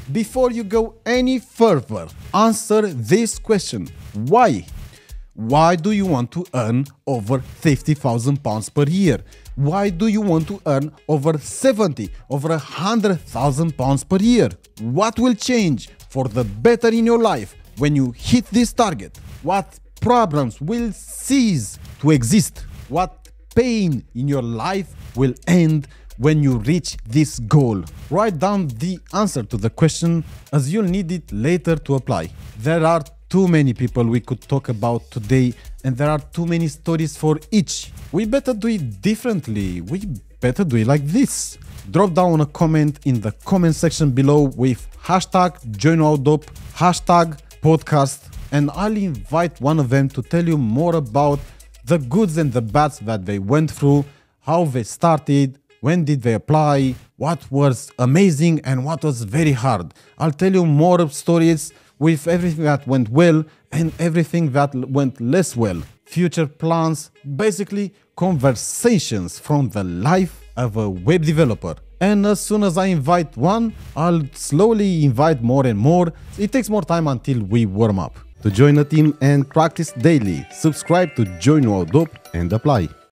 Before you go any further, answer this question. Why? Why do you want to earn over £50,000 per year? Why do you want to earn over 70, over £100,000 per year? What will change for the better in your life when you hit this target? What problems will cease to exist? What pain in your life will end when you reach this goal? Write down the answer to the question, as you'll need it later to apply. There are too many people we could talk about today, and there are too many stories for each. We better do it differently. We better do it like this. Drop down a comment in the comment section below with hashtag JoinWowDope, hashtag podcast, and I'll invite one of them to tell you more about the goods and the bads that they went through, how they started, when did they apply, what was amazing and what was very hard. I'll tell you more stories with everything that went well and everything that went less well. Future plans, basically conversations from the life of a web developer. And as soon as I invite one, I'll slowly invite more and more. It takes more time until we warm up. To join the team and practice daily, subscribe to JoinWowDope and apply.